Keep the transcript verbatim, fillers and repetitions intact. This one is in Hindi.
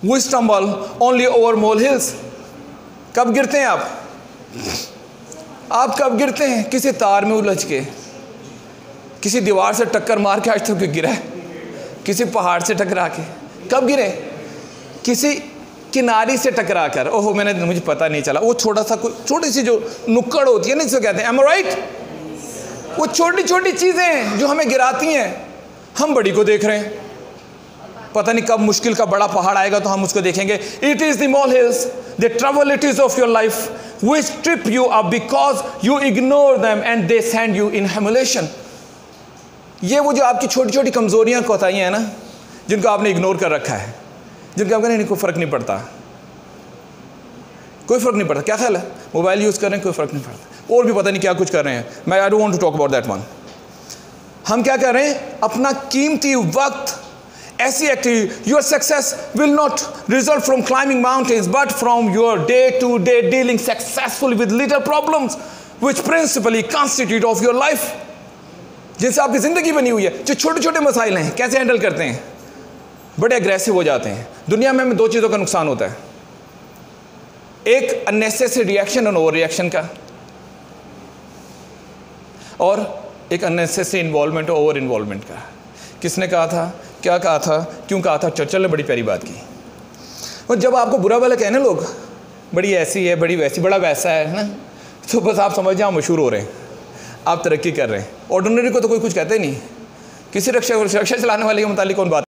We stumble only over molehills. कब गिरते हैं आप आप कब गिरते हैं? किसी तार में उलझ के, किसी दीवार से टक्कर मार के आज तक गिरा है, किसी पहाड़ से टकरा के। कब गिरे? किसी किनारी से टकरा कर। ओहो मैंने मुझे पता नहीं चला। वो छोटा सा कोई छोटी सी जो नुक्कड़ होती है ना, जिसको कहते हैं, am I right? वो छोटी छोटी चीज़ें जो हमें गिराती हैं, हम बड़ी को देख रहे हैं। पता नहीं कब मुश्किल का बड़ा पहाड़ आएगा तो हम उसको देखेंगे। It is the molehills, the troubles of your life which trip you up because you ignore them and they send you in humiliation. ये वो जो आपकी छोटी छोटी कमजोरियां कोताहियां हैं ना, जिनको आपने इग्नोर कर रखा है, जिनको आपको नहीं, कोई फ़र्क नहीं पड़ता, कोई फ़र्क नहीं पड़ता। क्या ख्याल है? मोबाइल यूज़ कर रहे हैं, कोई फ़र्क नहीं पड़ता, और भी पता नहीं क्या कुछ कर रहे हैं। मैं I don't want to talk about that one. हम क्या कर रहे हैं? अपना कीमती वक्त ऐसी activity, your success will not result from climbing mountains but from your day to day dealing successfully with little problems which principally constitute of your life. जिनसे आपकी ज़िंदगी बनी हुई है, जो छोटे छोटे मसाइल हैं, कैसे हैंडल करते हैं? बड़े एग्रेसिव हो जाते हैं। दुनिया में हमें दो चीज़ों का नुकसान होता है, एक अननेसेसरी रिएक्शन और ओवर रिएक्शन का, और एक अननेसेसरी इन्वॉल्वमेंट और ओवर इन्वॉल्वमेंट का। किसने कहा था, क्या कहा था, क्यों कहा था? चर्चिल ने बड़ी प्यारी बात की। और जब आपको बुरा भला कहने लोग, बड़ी ऐसी है, बड़ी वैसी, बड़ा वैसा है ना, तो बस आप समझ जाओ मशहूर हो रहे हैं, आप तरक्की कर रहे हैं। ऑर्डिनरी को तो कोई कुछ कहते नहीं। किसी रक्षा रक्षा चलाने वाले के मुतालिक कौन बात